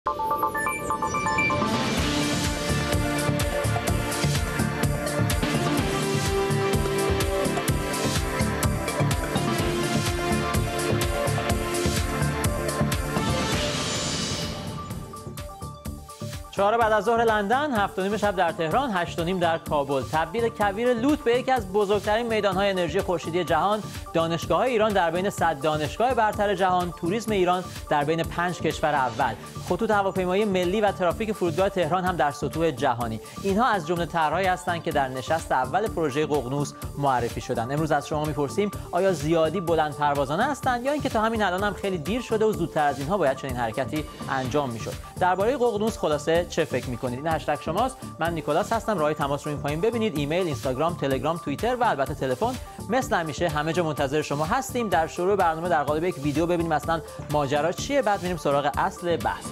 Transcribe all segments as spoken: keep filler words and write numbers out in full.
چهار بعد از ظهر لندن، هفت و نیم شب در تهران، هشت و نیم در کابل. تبدیل کویر لوت به یکی از بزرگترین میدان‌های انرژی خورشیدی جهان، دانشگاه‌های ایران در بین صد دانشگاه برتر جهان، توریسم ایران در بین پنج کشور اول، خطوط هواپیمایی ملی و ترافیک فرودگاه تهران هم در سطوح جهانی. اینها از جمله طرح‌هایی هستند که در نشست اول پروژه ققنوس معرفی شدند. امروز از شما می‌پرسیم آیا زیادی بلند پروازانه هستند یا اینکه تا همین الان هم خیلی دیر شده و زودتر از اینها باید چنین حرکتی انجام می‌شد. درباره ققنوس خلاصه چه فکر می‌کنید؟ این هشتگ شماست. من نیکولاس هستم. راه تماس رو این پایین ببینید. ایمیل، اینستاگرام، تلگرام، توییتر و البته تلفن. مثل همیشه همه جا منتظر شما هستیم. در شروع برنامه در قالب یک ویدیو ببینیم اصلا ماجرا چیه، بعد میریم سراغ اصل بحث.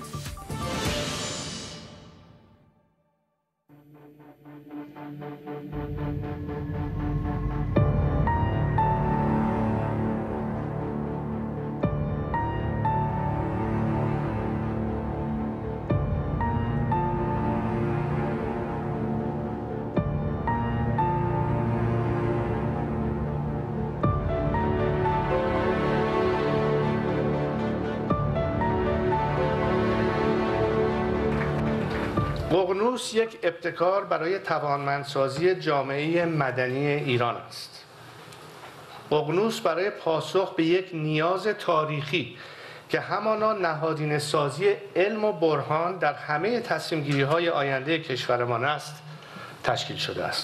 ققنوس یک ابتکار برای توانمندسازی جامعه مدنی ایران است. ققنوس برای پاسخ به یک نیاز تاریخی که همانا نهادینه سازی علم و برهان در همه تصمیم‌گیری‌های آینده کشورمان است تشکیل شده است.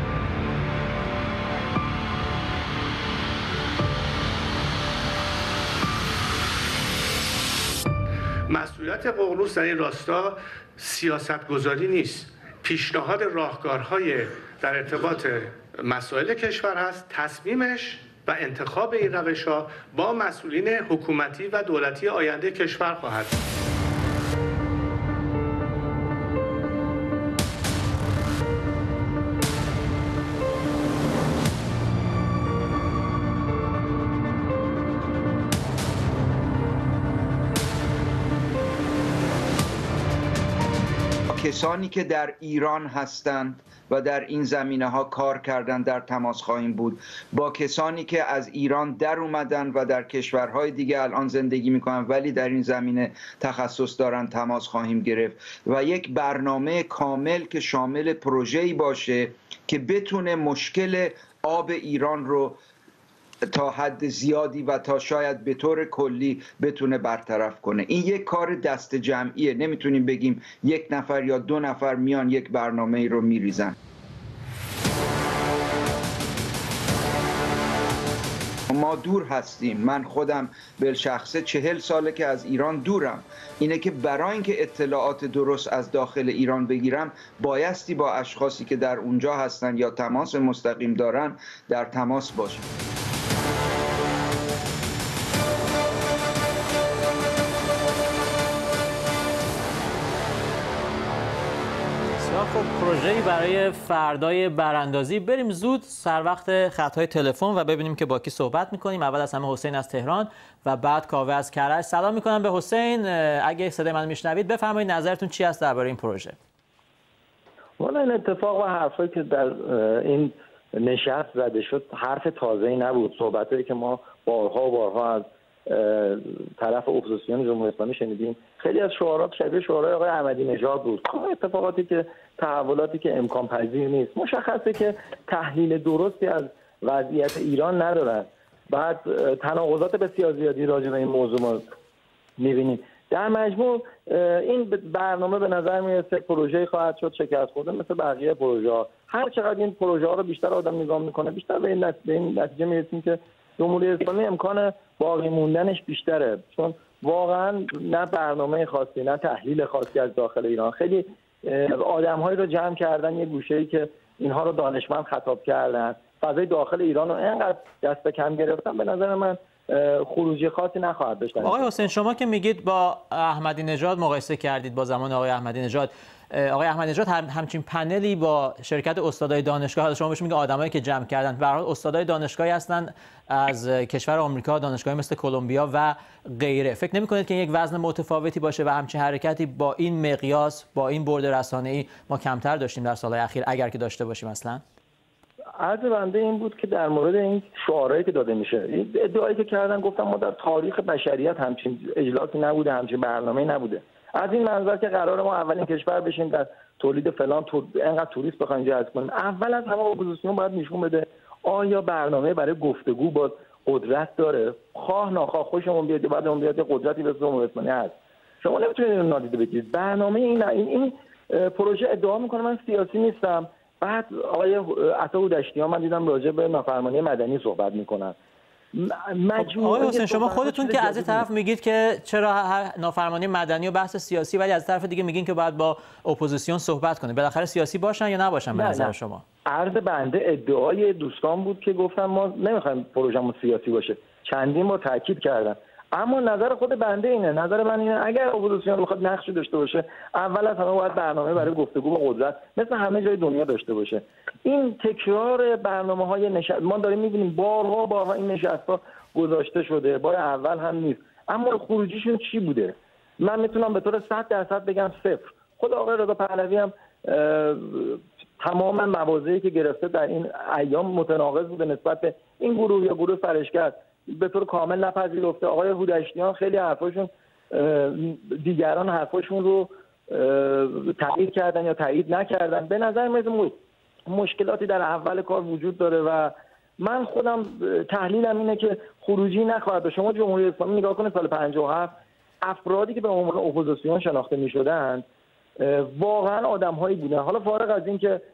مسئولیت ققنوس در این راستا سیاستگذاری نیست، پیشنهاد راهکارهای در ارتباط مسائل کشور هست. تصمیمش و انتخاب این روش‌ها با مسئولین حکومتی و دولتی آینده کشور خواهد بود. کسانی که در ایران هستند و در این زمینه ها کار کردن در تماس خواهیم بود با کسانی که از ایران در اومدن و در کشورهای دیگه الان زندگی میکنن ولی در این زمینه تخصص دارن تماس خواهیم گرفت و یک برنامه کامل که شامل پروژه‌ای باشه که بتونه مشکل آب ایران رو تا حد زیادی و تا شاید به طور کلی بتونه برطرف کنه. این یک کار دست جمعیه، نمیتونیم بگیم یک نفر یا دو نفر میان یک برنامه رو میریزن. ما دور هستیم. من خودم بالشخصه چهل ساله که از ایران دورم. اینه که برای اینکه اطلاعات درست از داخل ایران بگیرم بایستی با اشخاصی که در اونجا هستن یا تماس مستقیم دارن در تماس باشم. خب پروژه‌ای برای فردای براندازی. بریم زود سر وقت خط‌های تلفن و ببینیم که با کی صحبت می‌کنیم. اول از همه حسین از تهران و بعد کاوه از کرج. سلام می‌کنم به حسین. اگه صدای من میشنوید بفرمایید نظرتون چی است درباره این پروژه؟ والا این اتفاق و حرفایی که در این نشست زده شد حرف تازه‌ای نبود. صحبتایی که ما بارها و بارها از طرف اپوزیسیون جمهوری اسلامی شنیدیم خیلی از شعارات شبیه شعارهای آقای احمدی نژاد بود. اتفاقاتی که تحولاتی که امکان پذیر نیست. مشخصه که تحلیل درستی از وضعیت ایران ندارن. بعد تناقضات بسیار زیادی راجع به این موضوع ما می‌بینیم. در مجموع این برنامه به نظر میرسه پروژه‌ای خواهد شد شکست خورده مثل بقیه پروژه‌ها. هر چقدر این پروژه‌ها رو بیشتر آدم نگاه میکنه بیشتر به این نتیجه میرسیم که جمهوری اسلامی امکان باقی موندنش بیشتره، چون واقعا نه برنامه خاصی نه تحلیل خاصی از داخل ایران. خیلی آدم‌هایی رو جمع کردن یه گوشه‌ای که اینها رو دانشمند خطاب کردن، فضای داخل ایران رو اینقدر دست به کم گرفتن. به نظر من خروجی خاصی نخواهد داشت. آقای حسین، شما که میگید با احمدی نژاد مقایسه کردید، با زمان آقای احمدی نژاد، آقای احمدی نژاد هم همچین پنلی با شرکت استادای دانشگاه، شما بهش میگید آدمایی که جمع کردن، به هر حال استادای دانشگاهی هستن از کشور آمریکا، دانشگاهی مثل کلمبیا و غیره. فکر نمی‌کنید که یک وزن متفاوتی باشه و همچین حرکتی با این مقیاس، با این بعد رسانه‌ای ما کمتر داشتیم در سال‌های اخیر، اگر که داشته باشیم اصلا؟ عرض بنده این بود که در مورد این شعارهایی که داده میشه، این ادعایی که کردن، گفتم ما در تاریخ بشریت همچین اجلاسی نبوده، همچین برنامه‌ای نبوده. از این منظر که قرار ما اولین کشور بشیم در تولید فلان تو... انقدر توریست بخوایم جذب کنیم، اول از همه اپوزیسیون باید نشون بده آیا برنامه برای گفتگو با قدرت داره. خواه ناخواه خوشمون بیاد بعد اون بیاد قدرتی به جمهوری اسلامی هست، شما نمیتونید اینو نادیده بگیرید. برنامه این این, این پروژه ادعا میکنه من سیاسی نیستم. بعد آقای عطا هودشتیان من دیدم راجع به نافرمانی مدنی صحبت میکنن. آقای حسین، شما خودتون که از این طرف میگید که چرا نافرمانی مدنی و بحث سیاسی، ولی از طرف دیگه میگین که باید با اپوزیسیون صحبت کنه. بالاخره سیاسی باشن یا نباشن به نظر شما؟ عرض بنده ادعای دوستان بود که گفتن ما نمیخوایم پروژمون سیاسی باشه، چندین بار تاکید کردن. اما نظر خود بنده اینه، نظر من اینه اگر اپوزیسیون بخواد نقشی داشته باشه، اول از همه باید برنامه برای گفتگو با قدرت مثل همه جای دنیا داشته باشه. این تکرار برنامه‌های نشست، ما داریم می‌بینیم بارها بارها این نشست‌ها گذاشته شده، بار اول هم نیست، اما خروجیشون چی بوده؟ من میتونم به طور صد درصد بگم صفر. خود آقای رضا پهلوی هم تمام مواضعی که گرفته در این ایام متناقض بوده نسبت به این گروه یا گروه فرشکست، به طور کامل نپذیرفته. آقای هودشتیان خیلی حرفاشون، دیگران حرفاشون رو تایید کردن یا تایید نکردن. به نظر من مشکلاتی در اول کار وجود داره و من خودم تحلیلم اینه که خروجی نخواهد. شما جمهوری اسلامی نگاه کنید سال پنجاه و هفت افرادی که به عنوان اپوزیسیون شناخته می‌شدند واقعا آدم‌هایی بودن، حالا فارغ از این که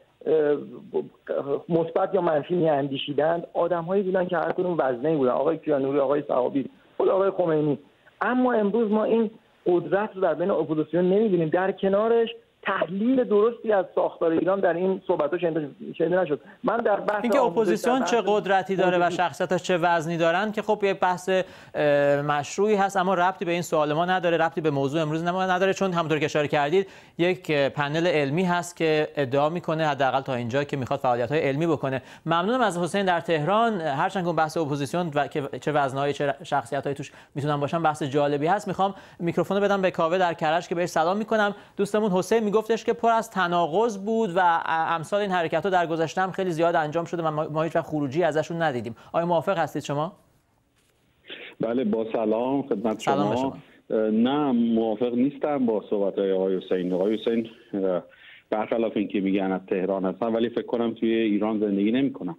مثبت یا منفی می‌اندیشیدند، آدم‌هایی بودن که هر کدوم وزنه‌ای بودن، آقای کیانوری، آقای صحابی، خود آقای خمینی. اما امروز ما این قدرت رو در بین اپوزیسیون نمی‌بینیم. در کنارش تحلیل درستی از ساختار ایران در این صحبت‌ها شنیده نشد. من در بحث اینکه اپوزیسیون چه قدرتی داره و شخصیتاش چه وزنی دارن که خب یه بحث مشروعی هست، اما ربطی به این سوال ما نداره، ربطی به موضوع امروز ما نداره، چون همونطور که اشاره کردید یک پنل علمی هست که ادعا میکنه حداقل تا اینجا که میخواد فعالیت‌های علمی بکنه. ممنونم از حسین در تهران. هرچند که بحث اپوزیسیون و که چه وزنه‌های چه شخصیت‌هایی توش میتونن باشن بحث جالبی هست. میخوام میکروفون رو بدم به کاوه در کرج که بهش سلام میکنم. دوستمون حسین میگفتش که پر از تناقض بود و امثال این حرکت‌ها در گذشته هم خیلی زیاد انجام شده و ما هیچ وقت خروجی ازشون ندیدیم. آیا موافق هستید شما؟ بله، با سلام خدمت شما. سلام شما. نه، موافق نیستم با صحبت‌های آقای حسین. آقای حسین برخلاف اینکه میگن از تهران هستن ولی فکر کنم توی ایران زندگی نمی‌کنن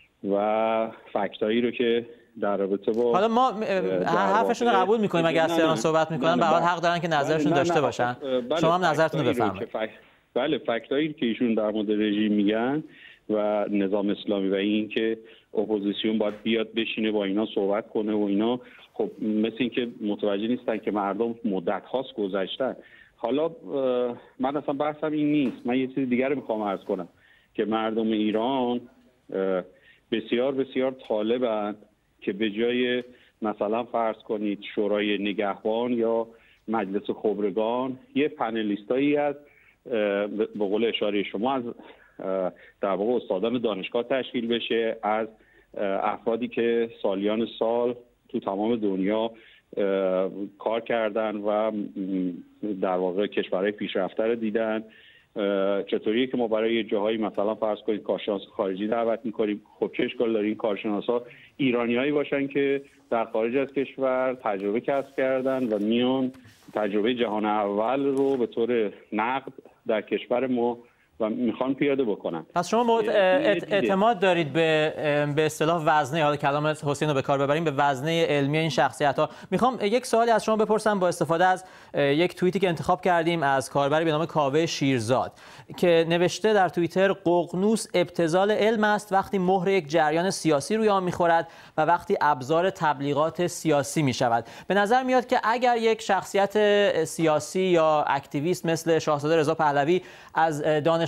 و فکتایی رو که در رابطه با حالا ما حرفشون رو قبول می‌کنیم اگر از تهران صحبت می‌کنن، به هر حال حق دارن که نظرشون داشته باشن. شما هم نظرتون رو بفرمایید. بله، فکتایی که ایشون در مورد رژیم میگن و نظام اسلامی و این که اپوزیسیون باید بیاد بشینه با اینا صحبت کنه و اینا، خب مثل این که متوجه نیستن که مردم مدت هاست گذشتن. حالا من اصلا بحثم این نیست، من یه چیز دیگر رو میخوام عرض کنم که مردم ایران بسیار بسیار طالبن که به جای مثلا فرض کنید شورای نگهبان یا مجلس خبرگان یه پنلیستایی از به قول اشاره شما از در واقع استادان دانشگاه تشکیل بشه، از افرادی که سالیان سال تو تمام دنیا کار کردن و در واقع کشورهای پیشرفته رو دیدن. چطوریه که ما برای جاهایی مثلا فرض کنید کارشناس خارجی دعوت می‌کنیم؟ خب چه اشکال داره این کارشناسا ایرانیایی باشن که در خارج از کشور تجربه کسب کردن و میان تجربه جهان اول رو به طور نقد در کشور ما و میخوان پیاده بکنن. پس شما اعتماد دارید به به اصطلاح وزنه، حالا کلام حسین رو به کار ببریم، به وزنه علمی این شخصیت ها. میخوام یک سوالی از شما بپرسم با استفاده از یک توییتی که انتخاب کردیم از کاربری به نام کاوه شیرزاد که نوشته در توییتر: ققنوس ابتذال علم است وقتی مهر یک جریان سیاسی روی آن میخورد و وقتی ابزار تبلیغات سیاسی میشود. به نظر میاد که اگر یک شخصیت سیاسی یا اکتیویست مثل شاهزاده رضا پهلوی از دانش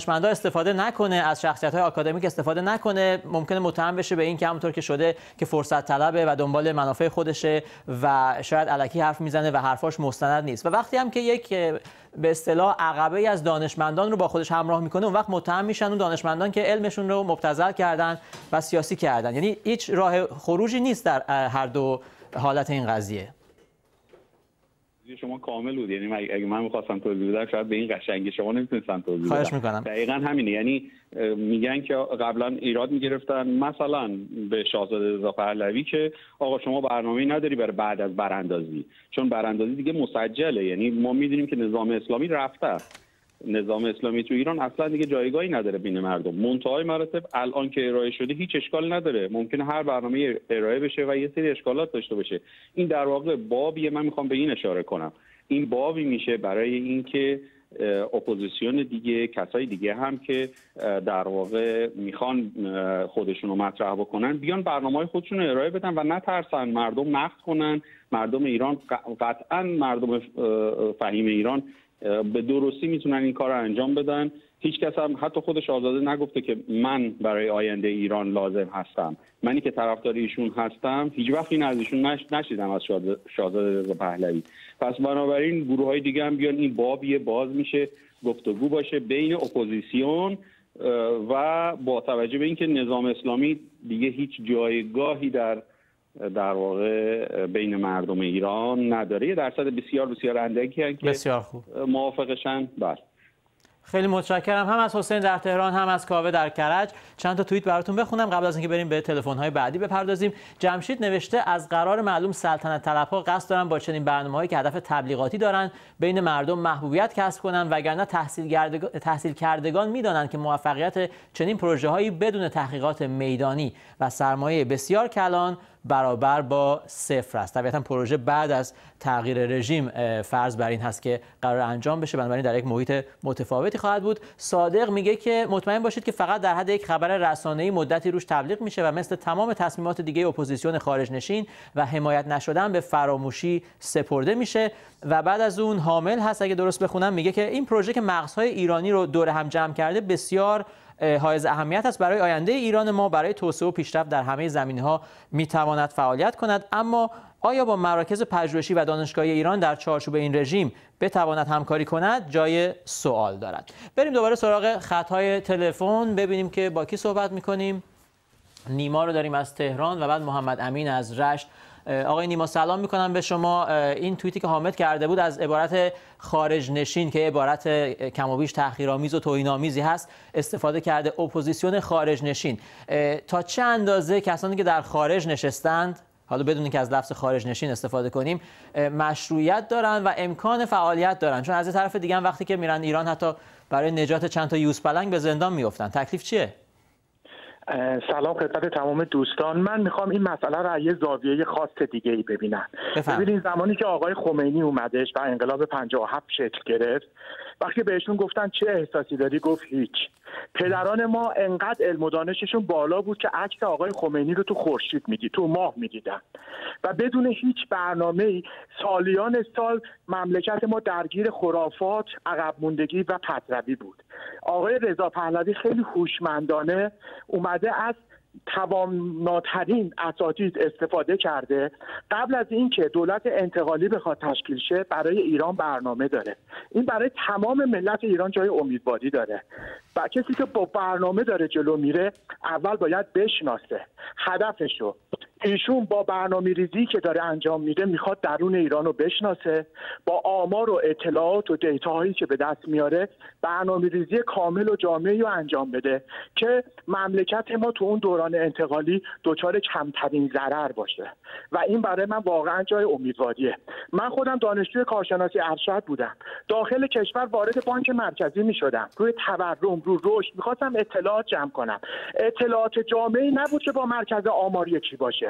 دانشمندا استفاده نکنه، از شخصیت‌های آکادمیک استفاده نکنه، ممکنه متهم بشه به این که همونطور که شده که فرصت طلبه و دنبال منافع خودشه و شاید الکی حرف میزنه و حرفاش مستند نیست. و وقتی هم که یک به اصطلاح عقبه از دانشمندان رو با خودش همراه میکنه، اون وقت متهم میشن اون دانشمندان که علمشون رو مبتذل کردن و سیاسی کردن. یعنی هیچ راه خروجی نیست در هر دو حالت این قضیه. شما کامل بود، یعنی اگه من می‌خواستم توضیح بدم شاید به این قشنگی شما نمیتونستم توضیح بدم. خواهش میکنم. دقیقاً همینه، یعنی میگن که قبلا ایراد میگرفتن مثلا به شاهزاده رضا پهلوی که آقا شما برنامه‌ای نداری برای بعد از براندازی، چون براندازی دیگه مسجله. یعنی ما میدونیم که نظام اسلامی رفته، نظام اسلامی تو ایران اصلا دیگه جایگاهی نداره بین مردم. منتهای مراتب الان که ارائه شده هیچ اشکال نداره، ممکنه هر برنامه ارائه بشه و یه سری اشکالات داشته باشه. این در واقع بابیه، من میخوام به این اشاره کنم، این بابی میشه برای اینکه اپوزیسیون دیگه، کسای دیگه هم که در واقع میخوان خودشون رو مطرح بکنن بیان برنامه‌های خودشون رو ارائه بدن و نترسن مردم نقد کنن. مردم ایران قطعا مردم فهیم ایران به درستی میتونن این کار رو انجام بدن. هیچ کس هم حتی خود شاهزاده نگفته که من برای آینده ایران لازم هستم. منی که طرفدار ایشون هستم هیچ وقت این از ایشون نش... نشیدم از شاهزاده رضا پهلوی. پس بنابراین گروه های دیگه هم بیان، این بابیه باز میشه، گفتگو باشه بین اپوزیسیون و با توجه به اینکه نظام اسلامی دیگه هیچ جایگاهی در در واقع بین مردم ایران نداره. یه درصد بسیار بسیار اندکی هستن که بسیار خوب موافقشن. بله خیلی متشکرم، هم از حسین در تهران هم از کاوه در کرج. چند تا توییت براتون بخونم قبل از اینکه بریم به تلفن‌های بعدی بپردازیم. جمشید نوشته از قرار معلوم سلطنت طلب‌ها قصد دارن با چنین برنامه‌هایی که هدف تبلیغاتی دارن بین مردم محبوبیت کسب کنن، وگرنه تحصیل تحصیل کردگان میدانند که موفقیت چنین پروژه‌هایی بدون تحقیقات میدانی و سرمایه بسیار کلان برابر با صفر است. طبیعتاً پروژه بعد از تغییر رژیم فرض بر این هست که قرار انجام بشه، بنابراین در یک محیط متفاوتی خواهد بود. صادق میگه که مطمئن باشید که فقط در حد یک خبر رسانه‌ای مدتی روش تبلیغ میشه و مثل تمام تصمیمات دیگه اپوزیسیون خارج نشین و حمایت نشدن به فراموشی سپرده میشه. و بعد از اون حامل هست اگه درست بخونم، میگه که این پروژه که مغزهای ایرانی رو دور هم جمع کرده بسیار حائز اهمیت است برای آینده ایران ما، برای توسعه و پیشرفت در همه زمینه‌ها میتواند فعالیت کند. اما آیا با مراکز پژوهشی و دانشگاهی ایران در چارچوب این رژیم بتواند همکاری کند؟ جای سوال دارد. بریم دوباره سراغ خط‌های تلفن ببینیم که با کی صحبت می‌کنیم. نیما رو داریم از تهران و بعد محمد امین از رشت. آقای نیما سلام میکنم به شما. این توییتی که حامد کرده بود از عبارت خارج نشین که عبارت کم و بیش تحقیرآمیز و توهین‌آمیزی هست استفاده کرده. اپوزیسیون خارج نشین تا چه اندازه کسانی که در خارج نشستند، حالا بدون اینکه از لفظ خارج نشین استفاده کنیم، مشروعیت دارن و امکان فعالیت دارن؟ چون از این طرف دیگه هم وقتی که میرن ایران حتی برای نجات چند تا یوز پلنگ به زندان میافتن. تکلیف چیه؟ سلام خدمت تمام دوستان. من میخوام این مسئله رو از یه زاویه خاص دیگه ای ببینم. ببینید زمانی که آقای خمینی اومدش و انقلاب پنجاه و هفت شکل گرفت، وقتی بهشون گفتن چه احساسی داری، گفت هیچ. پدران ما انقدر علم و دانششون بالا بود که عکس آقای خمینی رو تو خورشید میدید، تو ماه میدیدن و بدون هیچ برنامه‌ای سالیان سال مملکت ما درگیر خرافات، عقب موندگی و پدروی بود. آقای رضا پهلوی خیلی هوشمندانه اومده از تواناترین اساتید استفاده کرده. قبل از اینکه دولت انتقالی بخواد تشکیل شه برای ایران برنامه داره. این برای تمام ملت ایران جای امیدواری داره و کسی که با برنامه داره جلو میره اول باید بشناسه هدفشو. ایشون با برنامه ریزی که داره انجام میده میخواد درون ایران رو بشناسه، با آمار و اطلاعات و دیتاهایی که به دست میاره برنامه ریزی کامل و جامعی رو انجام بده که مملکت ما تو اون دوران انتقالی دچار کمترین ضرر باشه و این برای من واقعا جای امیدواریه. من خودم دانشجوی کارشناسی ارشد بودم، داخل کشور وارد بانک مرکزی میشدم، روی تورم، رو رشد میخواستم اطلاعات جمع کنم. اطلاعات جامعی نبود که با مرکز آمار یکی باشه.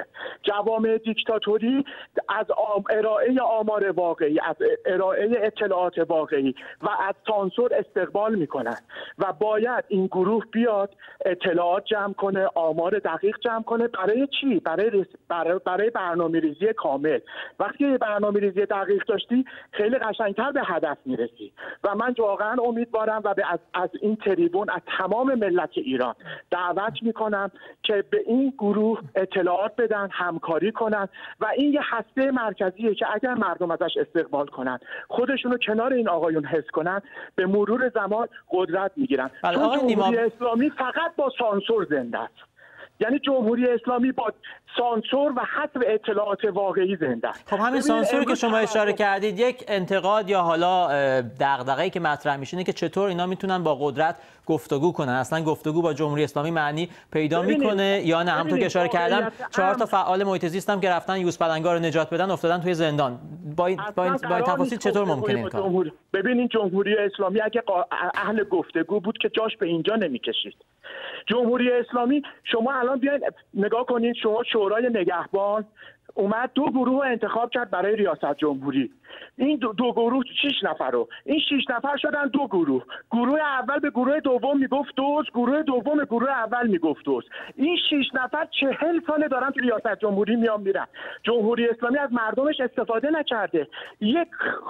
میشه. جوامع دیکتاتوری از ارائه آمار واقعی، از ارائه اطلاعات واقعی و از سانسور استقبال میکنن و باید این گروه بیاد اطلاعات جمع کنه، آمار دقیق جمع کنه. برای چی؟ برای برای, برای برنامه‌ریزی کامل. وقتی برنامه‌ریزی دقیق داشتی خیلی قشنگتر به هدف میرسی و من واقعا امیدوارم و به از, از این تریبون از تمام ملت ایران دعوت میکنم که به این گروه اطلاعات بدن، همکاری کنن و این یه هسته مرکزیه که اگر مردم ازش استقبال کنن، خودشونو کنار این آقایون حس کنن، به مرور زمان قدرت میگیرن. چون جمهوری اسلامی فقط با سانسور زنده است. یعنی جمهوری اسلامی با سانسور و حذف اطلاعات واقعی زنده است. خب همین سانسوری که شما اشاره کردید، یک انتقاد یا حالا دغدغه‌ای که مطرح میشه اینه که چطور اینا میتونن با قدرت گفتگو کنن. اصلا گفتگو با جمهوری اسلامی معنی پیدا میکنه یا نه؟ همونطور که اشاره کردم چهار تا فعال محیط زیست هم که رفتن یوز پلنگا رو نجات بدن افتادن توی زندان. با این با این, با این تفاصیل چطور ممکنه این کار؟ ببینید جمهوری اسلامی اگه اهل گفتگو بود که جاش به اینجا نمیکشید. جمهوری اسلامی شما الان بیاین نگاه کنید، شما شورای نگهبان اومد دو گروه انتخاب کرد برای ریاست جمهوری. این دو, دو گروه شش نفر رو این شش نفر شدن دو گروه. گروه اول به گروه دوم میگفت دوست، گروه دوم به گروه اول میگفت دوست. این شش نفر چهل ساله دارن تو ریاست جمهوری میان میرن. جمهوری اسلامی از مردمش استفاده نکرده. یک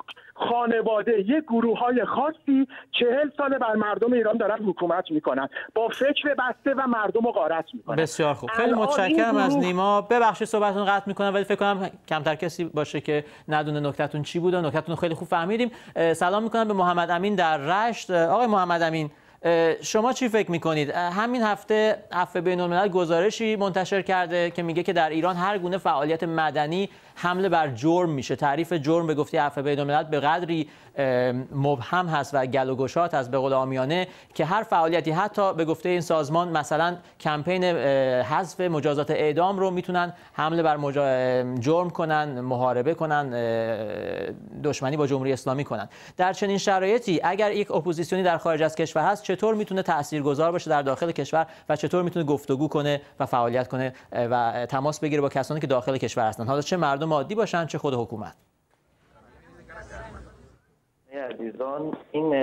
خانواده، یک گروه های خاصی چهل ساله بر مردم ایران دارن حکومت میکنن، با فکر بسته و مردم رو غارت میکنن. بسیار خوب، خیلی متشکرم گروه... از نیما. ببخشید صحبتتون قطع میکنم ولی فکر کنم کمتر کسی باشه که ندونه نکتهتون چی بود و نکتهتون خیلی خوب فهمیدیم. سلام میکنم به محمد امین در رشت. آقای محمد امین، شما چی فکر میکنید؟ همین هفته عفو بین الملل گزارشی منتشر کرده که میگه که در ایران هر گونه فعالیت مدنی حمله بر جرم میشه. تعریف جرم به گفته عفو بین الملل به قدری مبهم هست و گل و گشاد هست به قول عامیانه که هر فعالیتی، حتی به گفته این سازمان مثلا کمپین حذف مجازات اعدام رو میتونن حمله بر مجا... جرم کنن، محاربه کنن، دشمنی با جمهوری اسلامی کنن. در چنین شرایطی اگر یک اپوزیسیونی در خارج از کشور هست چطور میتونه تاثیرگذار باشه در داخل کشور و چطور میتونه گفتگو کنه و فعالیت کنه و تماس بگیره با کسانی که داخل کشور هستن، حالا چه مردم عادی باشن چه خود حکومت؟ عزیزان، این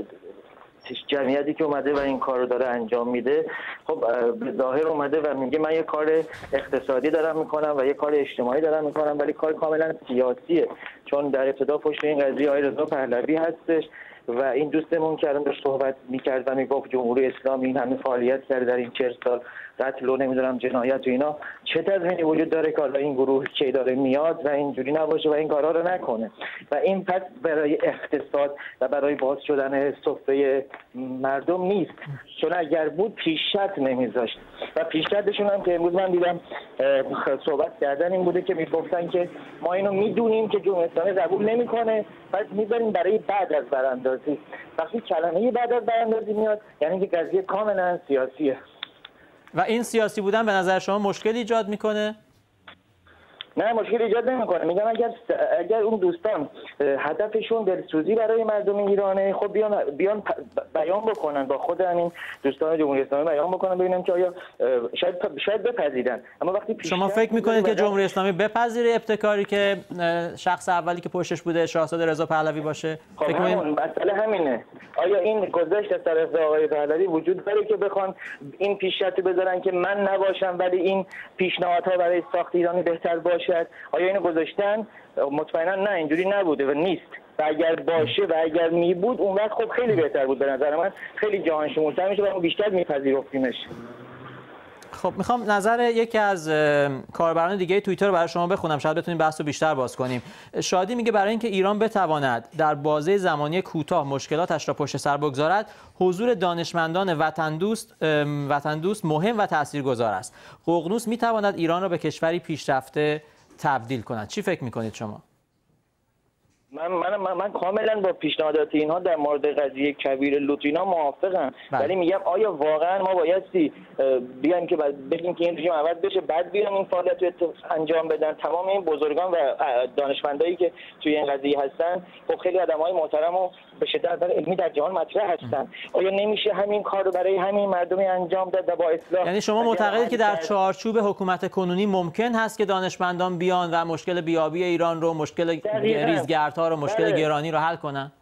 جمعیتی که اومده و این کار رو داره انجام میده، خب به ظاهر اومده و میگه من یه کار اقتصادی دارم میکنم و یه کار اجتماعی دارم میکنم، ولی کار کاملا سیاسیه. چون در ابتدا پشت این قضیه آقای رضا پهلوی هستش و این دوستمون که الان داشت صحبت میکرد و میگفت جمهوری اسلامی این همه فعالیت کرده در این چهل سال، قتل و نمیدونم جنایت و اینا، چه تضمینی وجود داره که حالا این گروه که داره میاد و اینجوری نباشه و این کارا رو نکنه؟ و این پس برای اقتصاد و برای باز شدن سفره مردم نیست، چون اگر بود پیشرفت نمیذاشت. و پیشرفتشون هم که امروز من دیدم صحبت کردن این بوده که میگفتن که ما اینو میدونیم که جمهوری اسلامی قبول نمیکنه، پس میذاریم برای بعد از براندازی. وقتی کلمه بعد از براندازی میاد یعنی که قضیه کاملا سیاسیه. و این سیاسی بودن به نظر شما مشکل ایجاد میکنه؟ نه، مشکل ایجاد نمیکنه. میگم اگر اگر اون دوستان هدفشون دلسوزی برای مردم ایرانه، خب بیان بیان بیان بکنن، با خود همین دوستان جمهوری اسلامی بیان بکنن ببینم که آیا شاید شاید بپذیرن. اما وقتی شما فکر میکنید که جمهوری اسلامی بپذیره ابتکاری که شخص اولی که پشتش بوده شاهزاده رضا پهلوی باشه؟ خب فکر همون مسئله همینه. آیا این گذشت از طرف آقای پهلوی وجود داره که بخوان این پیشرفت بذارن که من نباشم ولی این پیشنهادها برای ساخت ایرانی بهتر باشه؟ آیا اینو گذاشتن؟ مطمئنا نه، اینجوری نبوده و نیست. و اگر باشه و اگر می بود اون وقت خب خیلی بهتر بود. به نظر من خیلی جهان شمولتر میشه و ما بیشتر میپذیرفتیمش. خب میخوام نظر یکی از کاربران دیگه توییتر رو برای شما بخونم، شاید بتونیم بحث رو بیشتر باز کنیم. شادی میگه برای اینکه ایران بتواند در بازه زمانی کوتاه مشکلاتش را پشت سر بگذارد، حضور دانشمندان وطن دوست وطن دوست مهم و تاثیرگذار است. ققنوس میتواند ایران را به کشوری پیشرفته تبدیل کند. چی فکر میکنید شما؟ من من من, من کاملا با پیشنهادات اینها در مورد قضیه کویر لوط اینا موافقم، ولی میگم آیا واقعا ما بایستی بیایم که بگیم که این رژیم عوض بشه بعد بیان این فعالیت رو انجام بدن؟ تمام این بزرگان و دانشمندایی که توی این قضیه هستن خب خیلی آدمای محترم و به شدت علمی در جهان مطرح هستن. آیا نمیشه همین کار رو برای همین مردمی انجام داد و با اصلاح؟ یعنی شما معتقدید که در چارچوب حکومت کنونی ممکن هست که دانشمندان بیان و مشکل بیابی ایران رو، مشکل ریزگردها رو، مشکل بله. گرانی رو حل کنن؟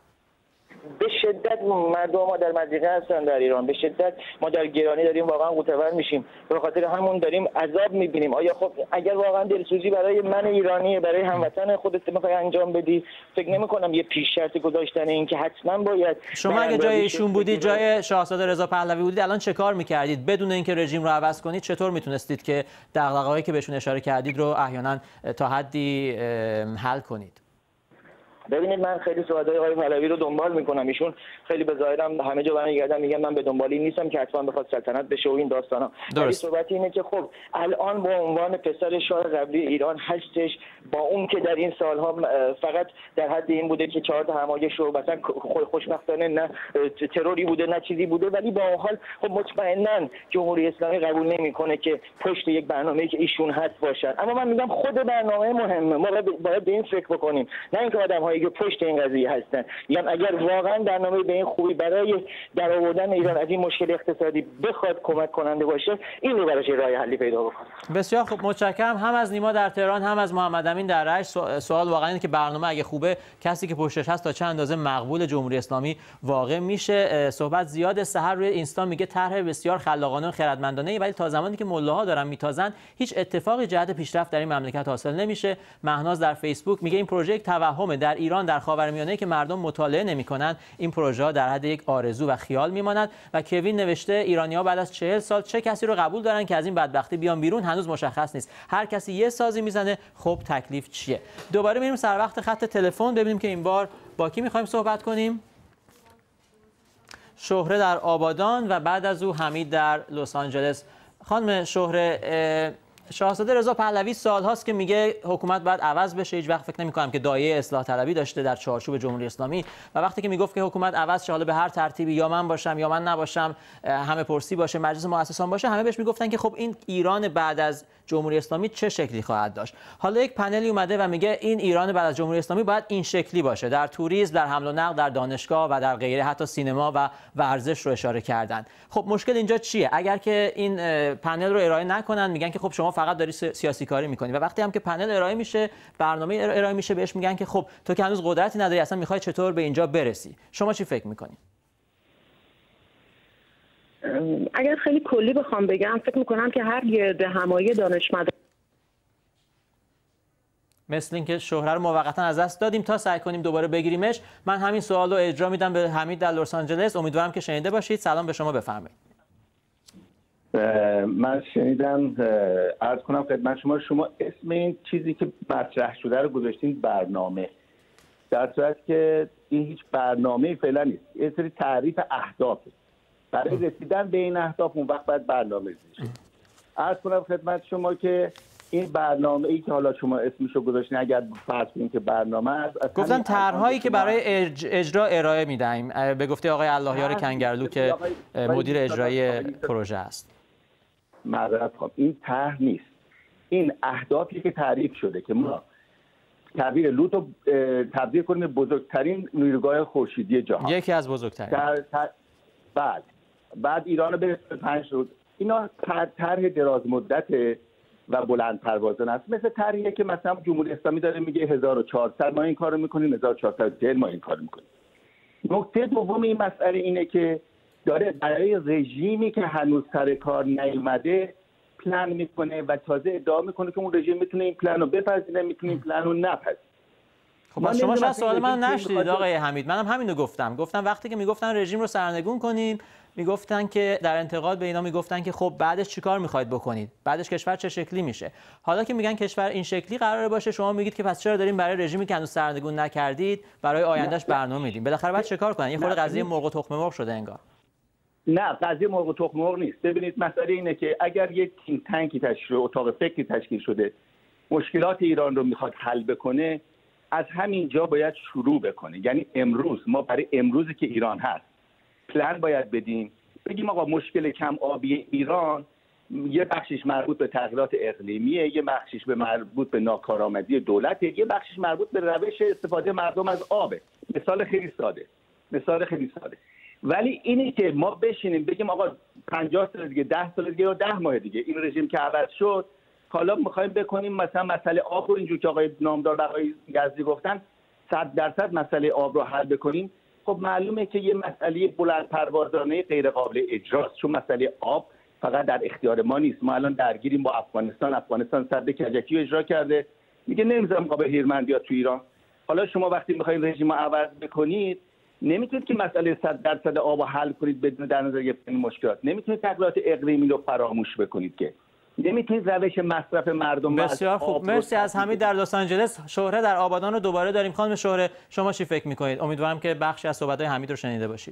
به شدت مردم ما در مضیقه هستن در ایران، به شدت ما در گرانی داریم واقعا متور میشیم، به خاطر همون داریم عذاب میبینیم. آیا خب اگر واقعا دلسوزی برای من ایرانی، برای هموطن خودت میخوای انجام بدی، فکر نمیکنم یه پیش شرط گذاشتن این که حتما باید. شما اگه جای ایشون بودید، جای شاهزاده رضا پهلوی بودید، الان چه کار میکردید؟ بدون اینکه رژیم رو عوض کنید چطور میتونستید که دغدغه‌هایی که بهشون اشاره کردید رو احیانا تا حدی حل کنید؟ ببینید من خیلی صحبت‌های آقای پهلوی رو دنبال میکنم، ایشون خیلی به ظاهرم همه جا برمیگردن میگن من به دنبال این نیستم که حتما بخواد سلطنت بشه و این داستانا. ولی صحبت اینه که خب الان به عنوان پسر شاه قبلی ایران هستش، با اون که در این سالها فقط در حد این بوده که چهار تا همایش رو مثلا خوشبختانه نه تروری بوده نه چیزی بوده، ولی با حال خب مطمئنا جمهوری اسلامی قبول نمیکنه که پشت یک برنامه‌ای که ایشون هست باشد. اما من میگم خود برنامه مهمه، ما باید به این فکر بکنیم، نه اینکه آدم‌هایی که پشت این قضیه هستن. میگم اگر واقعا برنامه به این خوبی برای درآوردن ایران از این مشکل اقتصادی بخواد کمک کننده باشه، این رو براش راه حلی پیدا بکنه. بسیار خوب، متشکرم هم از نیما در تهران، هم از محمد امین در رشت. سوال واقعا اینه که برنامه اگه خوبه، کسی که پشتش هست تا چه اندازه مقبول جمهوری اسلامی واقع میشه. صحبت زیاد سحر روی اینستا میگه طرح بسیار خلاقانه و خردمندانه ای، ولی تا زمانی که ملاها دارن میتازن هیچ اتفاقی جهت پیشرفت در این مملکت حاصل نمیشه. مهناز در فیسبوک میگه این پروژه یک توهمه، در ایران در خاورمیانه که مردم مطالعه نمی‌کنند این پروژه ها در حد یک آرزو و خیال میماند. و کوین نوشته ایرانی‌ها بعد از چهل سال چه کسی رو قبول دارن که از این بدبختی بیان بیرون هنوز مشخص نیست. هر کسی یه سازی میزنه، خب تکلیف چیه؟ دوباره میریم سر وقت خط تلفن ببینیم که این بار با کی می‌خوایم صحبت کنیم. شهره در آبادان و بعد از او حمید در لس آنجلس. خانم شهره، شاهزاده رضا پهلوی سالهاست که میگه حکومت باید عوض بشه، هیچ وقت فکر نمی‌کنم که دایه اصلاح طلبی داشته در چارچوب جمهوری اسلامی، و وقتی که میگفت که حکومت عوض شه، حالا به هر ترتیبی، یا من باشم یا من نباشم، همه پرسی باشه، مجلس مؤسسان باشه، همه بهش میگفتن که خب این ایران بعد از جمهوری اسلامی چه شکلی خواهد داشت. حالا یک پنلی اومده و میگه این ایران بعد از جمهوری اسلامی باید این شکلی باشه، در توریسم، در حمل و نقل، در دانشگاه و در غیره، حتی سینما و ورزش رو اشاره کردن. خب مشکل اینجا چیه؟ اگر که این پنل رو ارائه نکنن، میگن که خب شما فقط داری سیاسی کاری میکنی، و وقتی هم که پنل ارائه میشه، برنامه ارائه میشه، بهش میگن که خب تو که هنوز قدرتی نداری، اصلا میخوای چطور به اینجا برسی؟ شما چی فکر میکنی؟ اگر خیلی کلی بخوام بگم، فکر میکنم که هر گرد همایی دانشمند مثل اینکه شهره رو موقتا از دست دادیم تا سعی کنیم دوباره بگیریمش. من همین سوال رو اجرا میدم به حمید در لس آنجلس، امیدوارم که شنیده باشید. سلام به شما، بفرمایید. من شنیدم، عرض کنم خدمت شما، شما اسم این چیزی که مطرح شده رو گذاشتین برنامه، در صورت که این هیچ برنامه‌ای فعلا نیست، یه سری تعریف اهدافه. برای رسیدن به این اهداف اون وقت باید برنامه بشه. عرض کنم خدمت شما که این برنامه‌ای که حالا شما اسمشو گذاشتین، اگر فرض کنیم که برنامه است، گفتن طرح‌هایی که برای اجرا ارائه میدیم، به گفته آقای اللهیار کنگرلو که مدیر اجرایی پروژه است. معذرت خواهم، این طرح نیست، این اهدافی که تعریف شده که ما کویر لوط رو تبدیل کنیم به بزرگترین نیروگاه خورشیدی جهان، یکی از بزرگترین. در بعد بعد ایران رو برسه پنج روز. اینا طرح دراز مدت و بلند پروازانه است، مثل طرحیه که مثلا جمهوری اسلامی داره میگه هزار و چهارصد ما این کارو میکنیم، هزار و چهارصد و چهل ما این کارو میکنیم. نکته دوم این مسئله اینه که داره برای رژیمی که هنوز سر کار نیومده پلن میکنه و تازه ادعا میکنه که اون رژیم میتونه این پلن رو بپذیره، میتونه این پلن رو نپذیره. خب شما شاید سوال من نشدید آقای حمید، منم همین رو گفتم. گفتم وقتی که میگفتن رژیم رو سرنگون کنیم، میگفتن که در انتقاد به اینا میگفتن که خب بعدش چیکار میخواید بکنید؟ بعدش کشور چه شکلی میشه؟ حالا که میگن کشور این شکلی قراره باشه، شما میگید که پس چرا داریم برای رژیمی که هنوز سرنگون نکردید برای آیندهش برنامه میدیم؟ بالاخره بعد چیکار کنن؟ یه خورده قضیه مرغ و تخم مرغ شده انگار. نه، قضیه مرغ و تخم مرغ نیست. ببینید مسئله اینه که اگر یک تیم تنکی تشکیل، اتاق فکری تشکیل شده، مشکلات ایران رو میخواد حل بکنه، از همین جا باید شروع بکنه. یعنی امروز ما برای امروزی که ایران هست پلن باید بدیم، بگیم آقا مشکل کم آبی ایران یه بخشش مربوط به تغییرات اقلیمیه، یه بخشش به مربوط به ناکارآمدی دولته، یه بخشش مربوط به روش استفاده مردم از آبه. مثال خیلی ساده مثال خیلی ساده ولی اینی که ما بشینیم بگیم آقا پنجاه سال دیگه، ده سال دیگه یا ده ماه دیگه این رژیم که عوض شد، حالا می‌خوایم بکنیم مثلا مسئله آب رو اینجور که آقای نامدار و آقای یزدی گفتن صد درصد مسئله آب رو حل بکنیم، خب معلومه که یه مسئله بلند پروازانه غیر قابل اجراست، چون مسئله آب فقط در اختیار ما نیست. ما الان درگیریم با افغانستان، افغانستان سد کجکی رو اجرا کرده، میگه نمیذارم آب هیرمند بیاد تو ایران. حالا شما وقتی میخواین رژیم رو عوض بکنید نمیتونید که مسئله صد درصد آب رو حل کنید بدون در نظر گرفتن مشکلات، نمیتونید تغییرات اقلیمی رو فراموش بکنید، که نمیتونید روش مصرف مردم. بسیار خوب، مرسی از حمید در لس آنجلس. شهره در آبادان رو دوباره داریم. خانم شهره، شما چی فکر میکنید؟ امیدوارم که بخشی از صحبت‌های حمید رو شنیده باشید.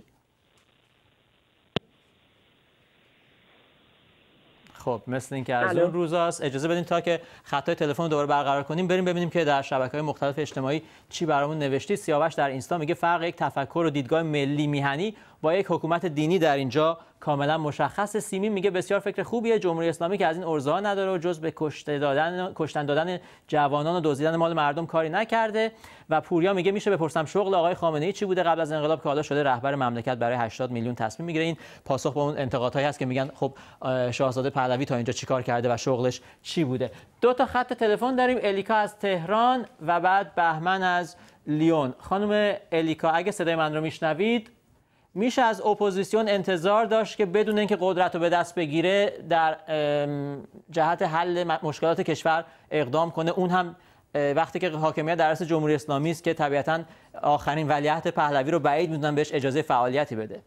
خب مثل این که از اون روزاست. اجازه بدین تا که خطای تلفن رو دوباره برقرار کنیم بریم ببینیم که در شبکه‌های مختلف اجتماعی چی برامون نوشتید. سیاوش در اینستا میگه فرق یک تفکر و دیدگاه ملی میهنی با یک حکومت دینی در اینجا کاملا مشخص. سیمین میگه بسیار فکر خوبیه، جمهوری اسلامی که از این ارزها نداره و جز به کشته دادن کشتن دادن جوانان و دزدیدن مال مردم کاری نکرده. و پوریا میگه میشه بپرسم شغل آقای خامنه‌ای چی بوده قبل از انقلاب که حالا شده رهبر مملکت برای هشتاد میلیون تصمیم میگیره. این پاسخ به اون انتقادهایی هست که میگن خب شاهزاده پهلوی تا اینجا چیکار کرده و شغلش چی بوده. دو تا خط تلفن داریم، الیکا از تهران و بعد بهمن از لیون. خانم الیکا اگه صدای من رو میشنوید، میشه از اپوزیسیون انتظار داشت که بدون اینکه قدرت رو به دست بگیره در جهت حل مشکلات کشور اقدام کنه، اون هم وقتی که حاکمیت در دست جمهوری اسلامی است که طبیعتاً آخرین ولیعهد پهلوی رو بعید میدونن بهش اجازه فعالیتی بده؟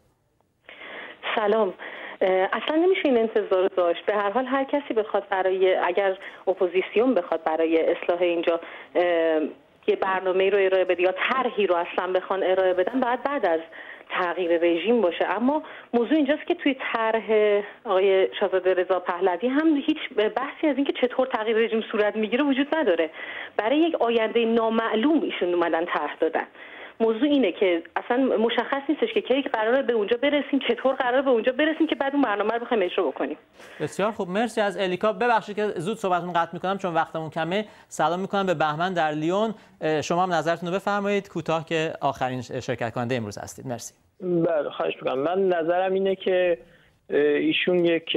سلام. اصلا نمیشه این انتظار داشت. به هر حال هر کسی بخواد برای، اگر اپوزیسیون بخواد برای اصلاح اینجا یه برنامه رو ارائه بده یا طرحی رو اصلا بخوان ارائه بدن، بعد بعد از تغییر رژیم باشه. اما موضوع اینجاست که توی طرح آقای شاهزاده رضا پهلوی هم هیچ بحثی از اینکه چطور تغییر رژیم صورت میگیره وجود نداره. برای یک آینده نامعلوم ایشون اومدن طرح دادن. موضوع اینه که اصلا مشخص نیستش که کی قراره به اونجا برسیم، چطور قراره به اونجا برسیم که بعد اون برنامه رو بخوایم اجرا بکنیم. بسیار خوب، مرسی از الیکا. ببخشید که زود صحبتتون قطع میکنم چون وقتمون کمه. سلام میکنم به بهمن در لیون. شما هم نظرتون رو بفرمایید کوتاه که آخرین شرکت کننده امروز هستید. مرسی. بله خواهش میکنم. من نظرم اینه که ایشون یک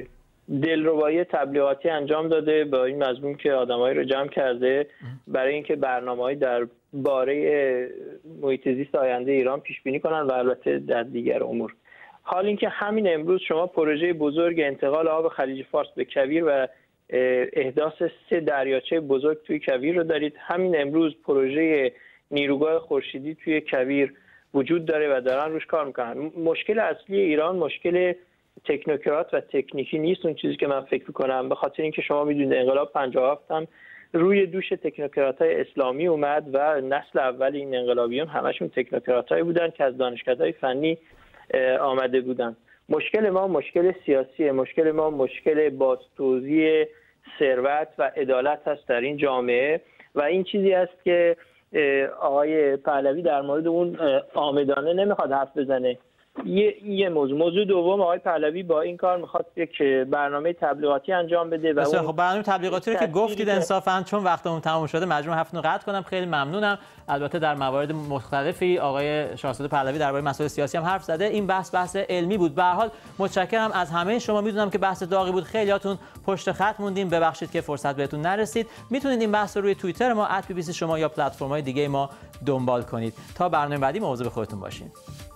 دلربایی تبلیغاتی انجام داده با این مضمون که آدمایی رو جمع کرده برای اینکه برنامه‌ای در باره محیط زیست آینده ایران پیش بینی کنن و البته در دیگر امور. حال اینکه همین امروز شما پروژه بزرگ انتقال آب خلیج فارس به کویر و احداث سه دریاچه بزرگ توی کویر رو دارید. همین امروز پروژه نیروگاه خورشیدی توی کویر وجود داره و دارن روش کار میکنن. مشکل اصلی ایران مشکل تکنوکرات و تکنیکی نیست، اون چیزی که من فکر میکنم، به خاطر اینکه شما میدونید انقلاب پنجاه و هفت هم روی دوش تکنوکرات‌های اسلامی اومد و نسل اول این انقلابیون همشون تکنوکرات‌هایی بودن که از دانشکده‌های فنی آمده بودن. مشکل ما مشکل سیاسیه، مشکل ما مشکل بازتوزیع ثروت و عدالت هست در این جامعه و این چیزی است که آقای پهلوی در مورد اون عامدانه نمیخواد حرف بزنه. یه یه موضوع موضوع دوم، آقای پهلوی با این کار میخواد یک برنامه تبلیغاتی انجام بده و اون خب برنامه تبلیغاتی رو که گفتید انصافا چون وقتمون تمام شده مجبورم هفتون رو قطع کنم. خیلی ممنونم. البته در موارد مختلفی آقای شاهزاده پهلوی درباره مسائل سیاسی هم حرف زده. این بحث بحث علمی بود. به هر حال متشکرم از همه شما. میدونم که بحث داغی بود، خیلیاتون پشت خط موندیم، ببخشید که فرصت بهتون نرسید. میتونید این بحث رو روی توییتر ما ات بی بی سی شما یا پلتفرم‌های دیگه ما دنبال کنید. تا برنامه بعدی مواظب خودتون باشین.